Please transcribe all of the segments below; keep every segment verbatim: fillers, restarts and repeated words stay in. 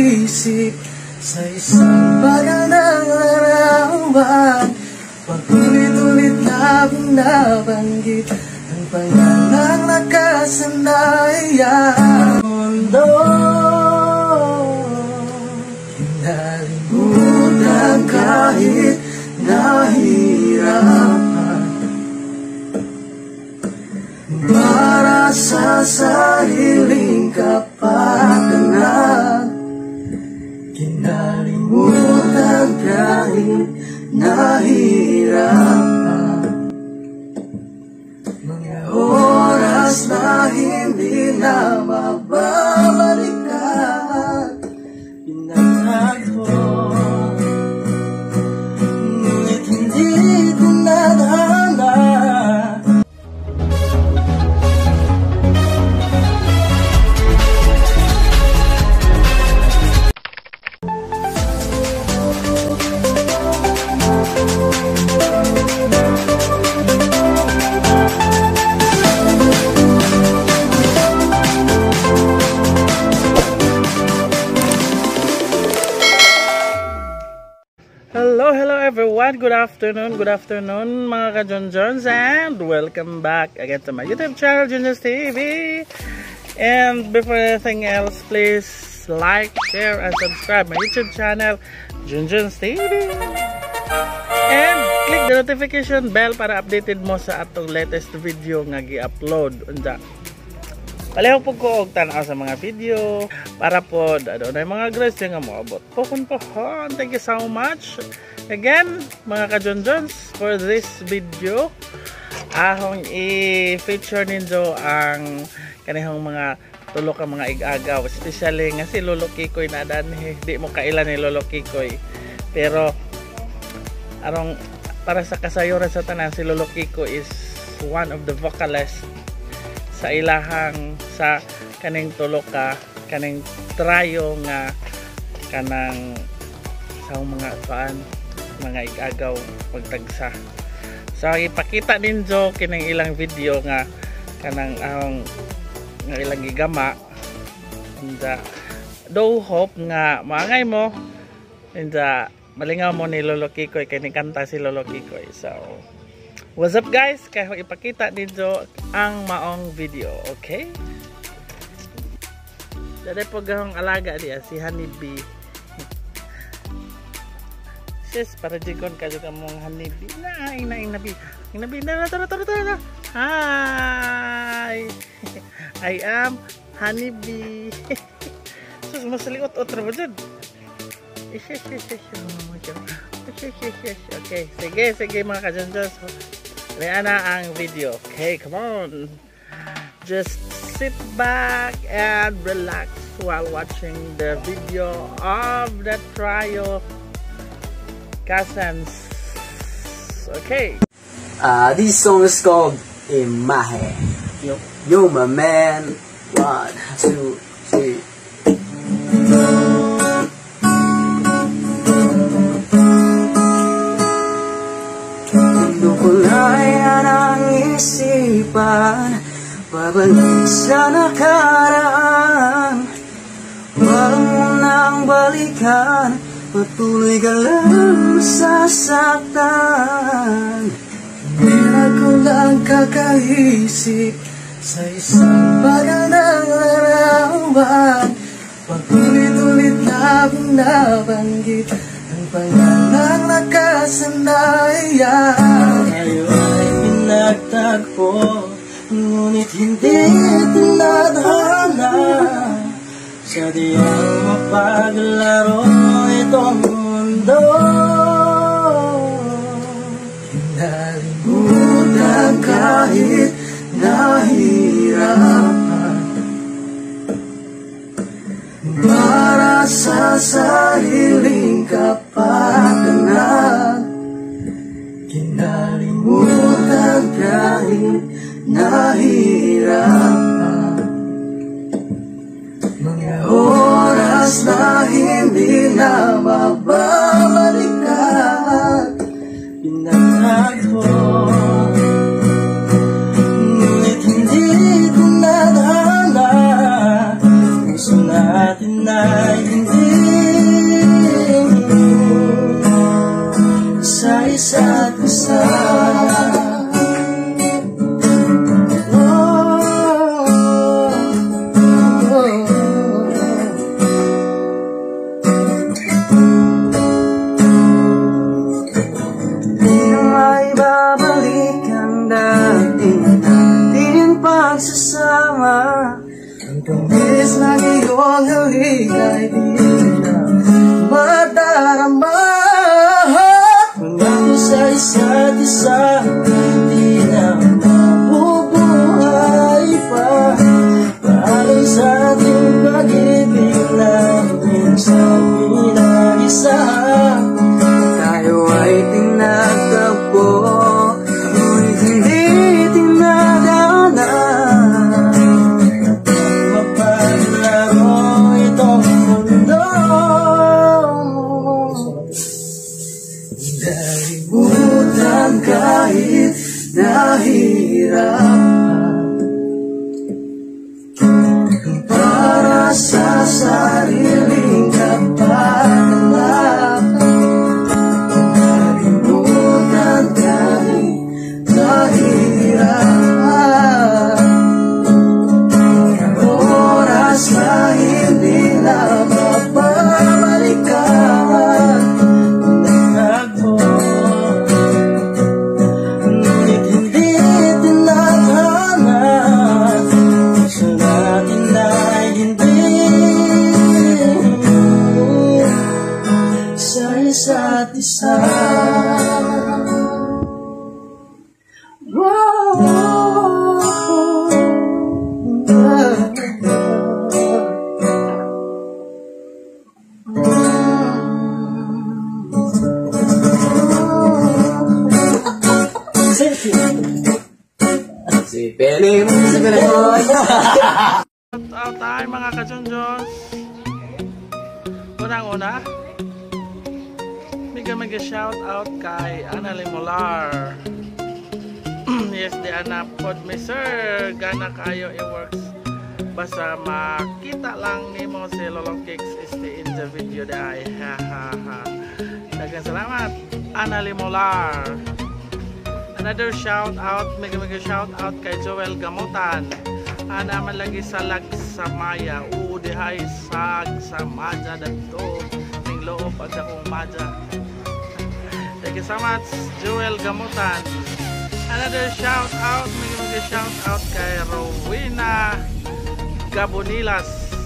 nakakaisip sa isang magandang larawan. Pag-ulit-ulit na binabanggit ang pangalang nakasanayan. Mundo, kinalimutan kahit nahirapan. Para sa sariling kapakanan, kinalimutan kahit nahirapan. Mga oras na hindi na mababalikan, pinagtagpo, ngunit hindi ko nadhana. Hello, hello everyone. Good afternoon, good afternoon mga ka-Jonjons, and welcome back again to my YouTube channel, Jonjons T V. And before anything else, please like, share, and subscribe my YouTube channel, Jonjons T V. And click the notification bell para updated mo sa atong latest video nga gi-upload. Unja, paleho po ko og tanaw sa mga video para po ano na mga grace nga moabot po kun po. Thank you so much again mga ka-Jonjons for this video. Ahong i-feature ninyo ang kanihang mga tulo ka mga igagaw, especially nga si Lolo Kikoy na danhi. Di mo kailan ni Lolo Kikoy, pero arong para sa kasayuran sa tanan, si Lolo Kikoy is one of the vocalists sa ilahang sa kaning tulo ka kaning trayo nga kanang sa mga kaan mga igagaw pagtagsa. So ipakita ninyo kining ilang video nga kanang ang nga ilang gigama, and uh, do hope nga maangay mo, and uh, malingaw mo ni Lolo Kikoy kay ni kanta si Lolo Kikoy. So what's up guys? Kaya ipakita dito ang maong video, okay? Dada po gahong alaga diya si Honeybee. Sis, para jikon ka juga mong Honeybee. Na, ina, ina, ina, ina, ina, tara, tara, tara. Hi! I am Honeybee. Sus, masaliot-ot na ba dyan? Okay, sige, sige mga ka-Jonjons. Ayan na ang video. Okay, come on. Just sit back and relax while watching the video of the trio cousins. Okay. Uh, this song is called Imahe. Yo, yo, my man. One, two, three. Kulayan ang isipan, babalik sa nakaraan. Huwag mo nang balikan, patuloy ka lang sasaktan. Hindi ko lang kakaisip sa isang magandang larawan. Pag-ulit-ulit na binabanggit ang pangalang nakasanayan. Tayo ay pinagtagpo, ngunit hindi tinadhana. Sa diyang mapaglaro itong mundo, kinalimutan kahit nahirapan. Para sa sariling kapakanan, kinalimutan kahit nahirapan. Mga oras na hindi na mababalikan, pinagtagpo, ngunit hindi ko nadhana. Puso natin ay hindi isa't isa. Ang tamis ng iyong halik ay di na madarama. Pangako sa isa't isa, di na mabubuhay pa. Parang sa ating pag-ibig namin sa pinag-isa. Tayo ay tinatagpo, ngunit hindi tinadaanan. Dalimutan kahit nahihirapan, para sa sariling kapakanan. Dalimutan kahit nahihirapan, oras na hindi na mapabalikan. Isa't isa. Si Pele mo, si Pele mo. Shout out tayo mga ka-Junjons. Unang-una, Mega mega shout out kay Annalie Molar. Yes, di anak pod mi sir, gana kayo i-works. Basta makita lang ni mo si Lolo Kicks is the in the video dai. Ha ha ha. Daghang salamat Annalie Molar. Another shout out, mega mega shout out kay Joel Gamutan. Ana man lagi salag sa Maya. Oo, dihay sag sa Maja dadto. Ning loob at akong Maja. Thank you so much, Joel Gamutan. Another shout out, may mga shout out kay Rowena Gabonilas.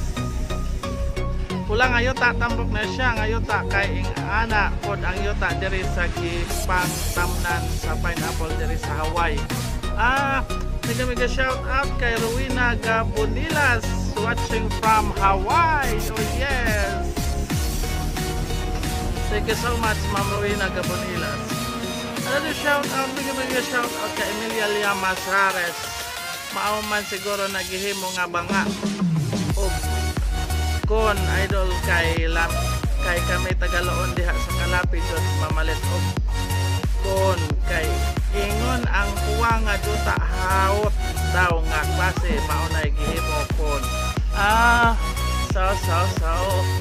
Pulang ayota, tambok na siya, ayota kay ing ana, pod ang yota diri sa Gipang Tamnan sa Pineapple diri sa Hawaii. Ah, may mga shout out kay Rowena Gabonilas, watching from Hawaii. Oh yes. Thank you so much, Ma'am Rowena Gabonilas. Another shout out, bigyan bigyan shout out kay Emilia Lia Masares. Mauman siguro naghihimo nga banga. O kon idol kay lam kay kami Tagaloon diha sa Kalapit dot mamalit og kon kay ingon ang kuwa nga duta haot daw nga klase mao na gihimo kon. Ah, so so so.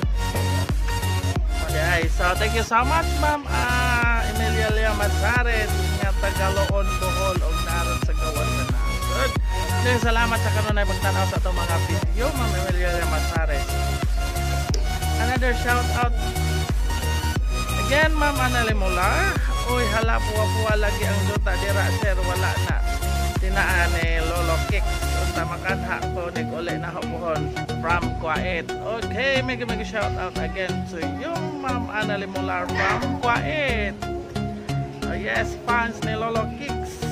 Okay, so thank you so much, Ma'am uh, Emilia Lia Masares nga Tagaloon Bohol og naron sa gawas na nasod. Dahil salamat sa kanunay pagtanaw sa itong mga video, Ma'am Emilia Lia Masares. Another shout out again, Ma'am Annalie Molar. Uy, hala puwa-puwa lagi ang duta dira sir, wala na tinaan ni Lolo Kicks. Unta makanha ko nig uli na hupuhon from Kuwait. Okay, mega mega shout out again to you, Ma'am Annalie Molar from Kuwait. Oh, yes, fans ni Lolo Kicks.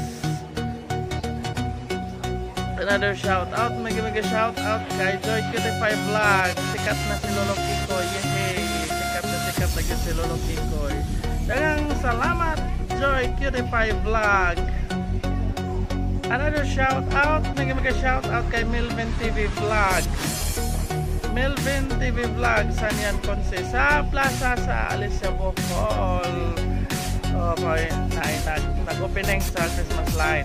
Another shout out, mega mega shout out kay Joy Cutify Vlog. Sikat na si Lolo Kikoy. Yehey, sikat na sikat lagi si Lolo Kikoy. Daghang salamat, Joy Cutify Vlog. Another shout out, mega mega shout out kay Melvin T V Vlog. Melvin T V Vlog, Sanyan Ponce sa plaza sa Alicia Bohol. Oh boy, nag-opening sa Christmas light.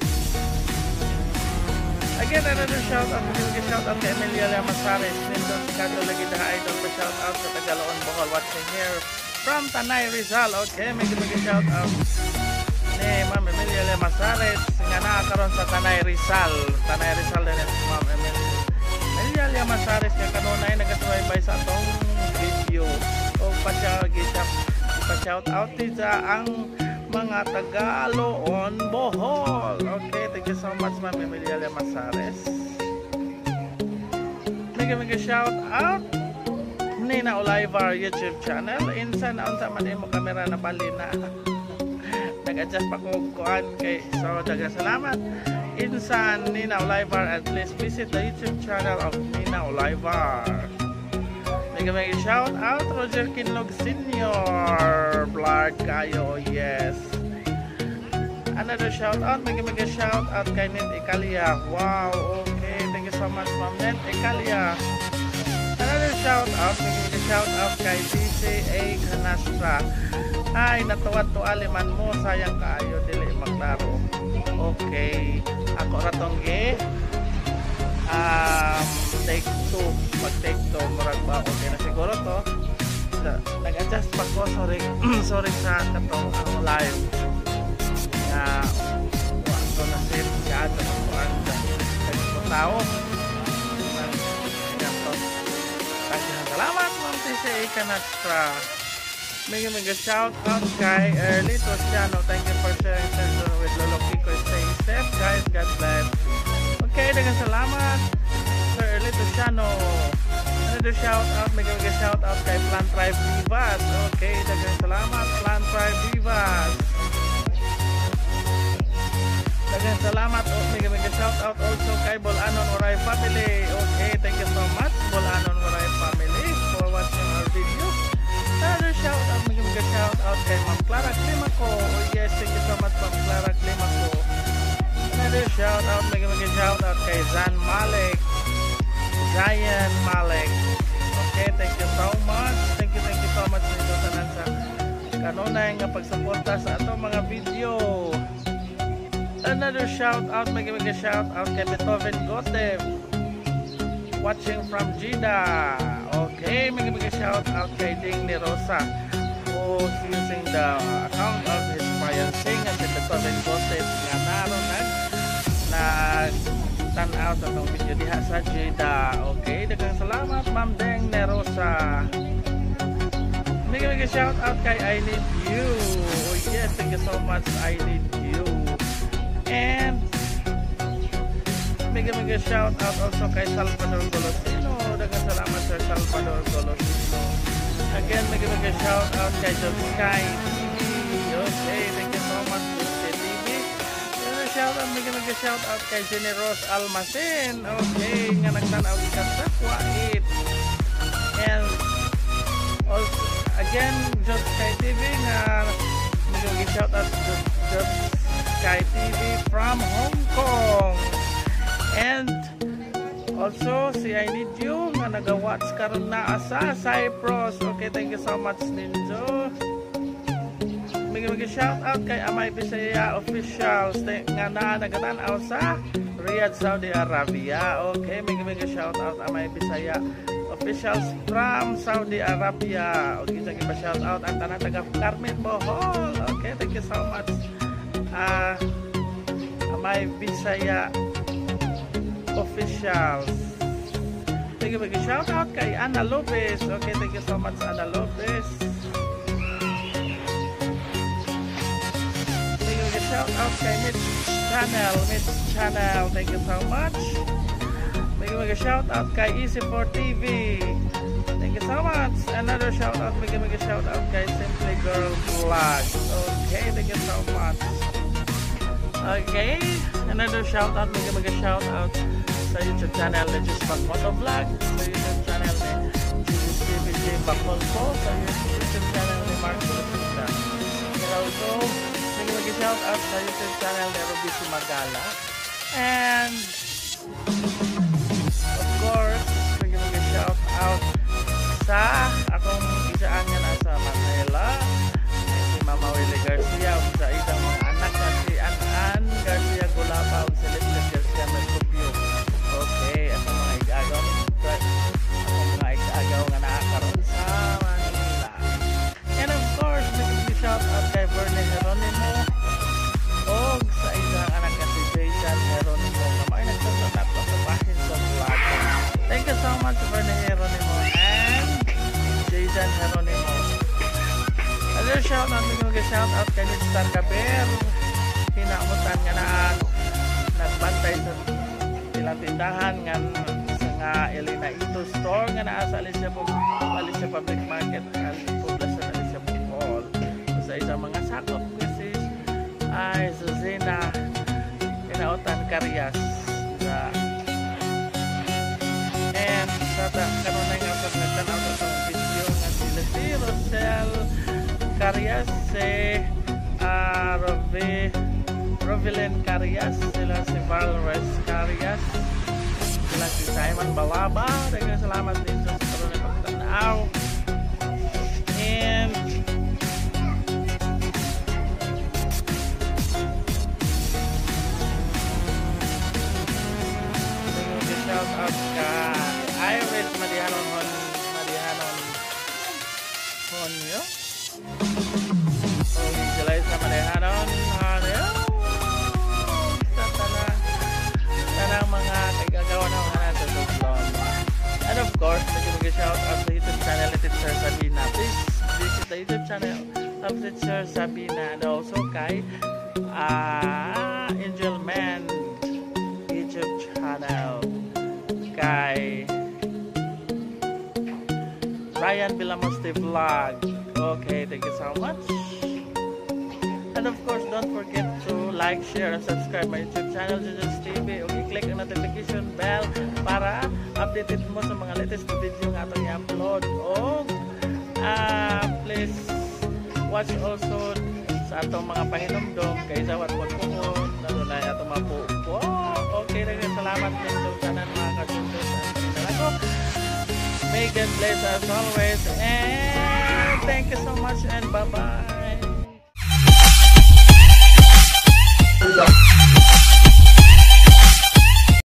Again, another shout out, mega mega shout out kay Emilia Lia Masares. Nindon si Kado lagi na idol pa shout out sa Tagaloon Bohol, watching here from Tanay Rizal. Okay, may gimig shout out ni Ma'am Emilia Lemasares nga nakakaroon sa Tanay Rizal. Tanay Rizal din Ma'am Emilia Lemasares nga kanunay nagasubaybay sa atong video. O pa siya gisap pa shout out sa ang mga Tagaloon, Bohol. Okay, thank you so much Ma'am Emilia Lemasares. Mega mega shout out Nina Olivar YouTube channel. Insan na unsa man imo kamera na bali na. Nag-adjust pa ko kuan kay so daghang salamat. Insan Nina Olivar, and please visit the YouTube channel of Nina Olivar. Mega mega shout out Roger Kinlog Senior vlog kayo, yes. Another shout out, mega mega shout out kay Net Ikalia. Wow, okay, thank you so much Ma'am Net Ikalia. Another shout out, mega mega shout out kay D C A Canastra. Ay, natuwa-tuwa liman mo, sayang kaayo dili maklaro. Okay, ako ratong gi um, take two, mag take two murag ba okay na siguro to. Nag-adjust pa ko, sorry sorry sa katong ang live nga wato na save ka ato ko ang tao. Salamat Ma'am T C A Canastra. Mega mega shout out kay Early Tosciano. Thank you for sharing session with Lolo Kiko. Stay safe guys, God bless. Okay, daghang salamat Sir Early Tosciano. Another shout out, mega mega shout out kay Plant Tribe Vivas. Okay, daghang salamat Plant Tribe Vivas. Daghang salamat, oh, mega mega shout out also kay Bolanon Oray family. Okay, thank you so much Bolanon Oray family for watching our video. Another shout out, mega mega shout out kay Ma'am Clara Climaco. Oh yes, thank you so much Ma'am Clara Climaco. Another shout out, mega mega shout out kay Zan Malik. Zion Malik. Okay, thank you so much. Thank you, thank you so much nito tanan sa kanunay nga pagsuporta sa atong mga video. Another shout out, mega mega shout out kay Beethoven Gotev, watching from Jeddah. Okay, mega mega shout out kay Ding Ni Rosa, who's using the account of his fiancé nga si Beethoven Gotev nga naroon nag nag tan-out sa itong video diha sa Jeddah. Okay, daghang salamat Ma'am Ding Ni Rosa. Mega mega shout out kay I Need You. Oh yes, thank you so much I Need You. And mega mega shout out also kay Salvador Golosino. Daghang salamat Sir Salvador Golosino. Again, mega mega shout out kay Sky T V. Okay, thank you so much Sky T V. Mega shout out, mega mega shout out kay Generos Almacen. Okay, nga nagtanaw ka sa Kuwait. And also again Just Sky T V nga mega mega shout out Just Sky T V from Hong Kong. And also si I Need You nga nag-watch karon na sa Cyprus. Okay, thank you so much Ninjo. Mega mega shout out kay Amay Bisaya officials nga na nagatanaw sa Riyadh, Saudi Arabia. Okay, mega mega shout out Amay Bisaya officials from Saudi Arabia. Okay, sa iba shout out ang tanan taga Carmen Bohol. Okay, thank you so much. Ah, uh, Amay Bisaya officials. Thank you, thank you. Shout out kay Ana Lopez. Okay, thank you so much Ana Lopez. Thank you, thank you. Shout out kay Mitch Channel. Mitch Channel. Thank you so much. Thank you, thank you. Shout out kay Easy four T V. Thank you so much. Another shout out. Thank you, thank you. Shout out kay Simply Girl Vlog. Okay, thank you so much. Okay, another shout out, mega mega shout out sa YouTube channel ni Jisbak Moto Vlog, sa YouTube channel ni Jisbak T V J Bakol po, sa YouTube channel ni Mark Bautista. And also, mega mega shout out sa YouTube channel ni Ruby Sumagala. And of course, mega mega shout out sa akong isaan nga nasa Manila, si Mama Willie Garcia, sa isang mga anak na si An-An Garcia Gulapa o si Leslie Garcia Mercupio. Okay, at mga igagaw at mga igagaw nga nakakaroon sa Manila. And of shout out, may shout out kay Star Gaber. Hinamutan nga na nagbantay sa ilang tindahan nga nga Elena Ito Store nga naa sa Alicia, Alicia Public Market at Poblacion Alicia Bohol. Sa isang mga sakop kasi ay Susina Inautan Carias sa and sa kanunay nga sa nagtanaw sa video nga sila si Rosel Carias, si uh, Rovi Rovilyn Carias, sila si Valores Carias, sila si Simon Balaba. Daghang salamat din sa kanunay pagtanaw. And shout out ka Iris Madihanon Hon Madihanon Honyo. Oh, sila sa Madihanon Honyo. Sa tanang tanang mga kagagawa ng mga nasa Tublon. And of course, nag-shout out sa YouTube channel ni Teacher Sabina. Please visit the YouTube channel of Teacher Sabina and also kay uh, Angel Man YouTube channel, kay Ryan Villamoste Vlog. Okay, thank you so much. And of course, don't forget to like, share, and subscribe my YouTube channel, Junjun's T V. Okay, click ang notification bell para updated mo sa mga latest video nga itong i-upload. Oh, uh, please watch also sa atong mga pahinumdom kay Zawat Pagpuhon, lalo na atong mga pupo. Okay, naging salamat din sa tanan mga kajuntos at pinalago. May God bless us always, and thank you so much, and bye bye.